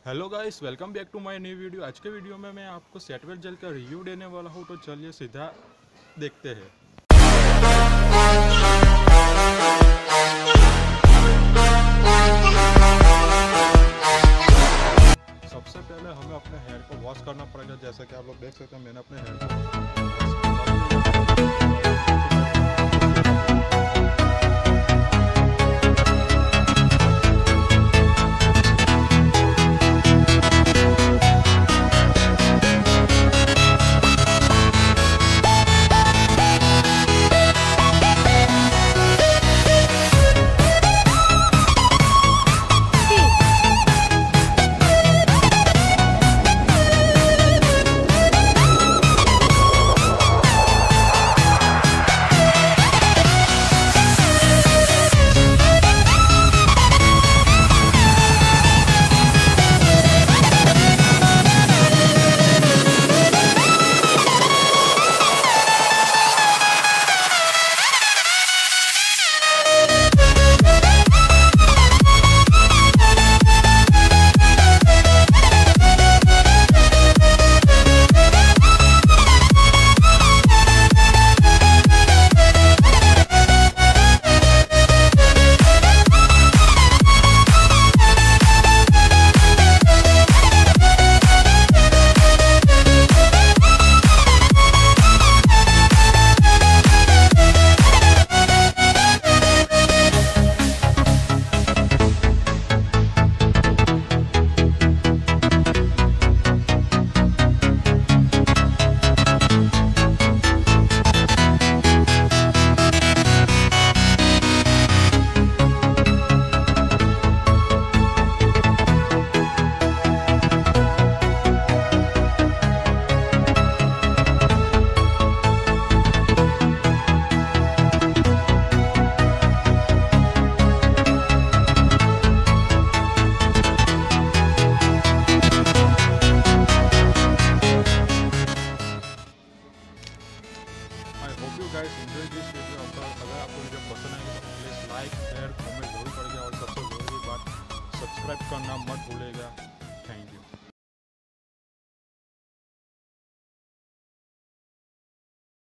Hello guys, welcome back to my new video. आज के video में मैं आपको सेटवेल जेल का रिव्यू देने वाला हूँ, तो चलिए सीधा देखते हैं। सबसे पहले हमें अपने हेयर को वॉश करना पड़ेगा। जैसा कि आप लोग देख सकते हैं, मैंने अपने हेयर को गाइस एंजॉय दिस वीडियो। अगर आपको वीडियो पसंद आएगी तो प्लीज़ लाइक शेयर कमेंट जरूर करिएगा, और सबसे ज़रूरी बात सब्सक्राइब करना मत भूलिएगा।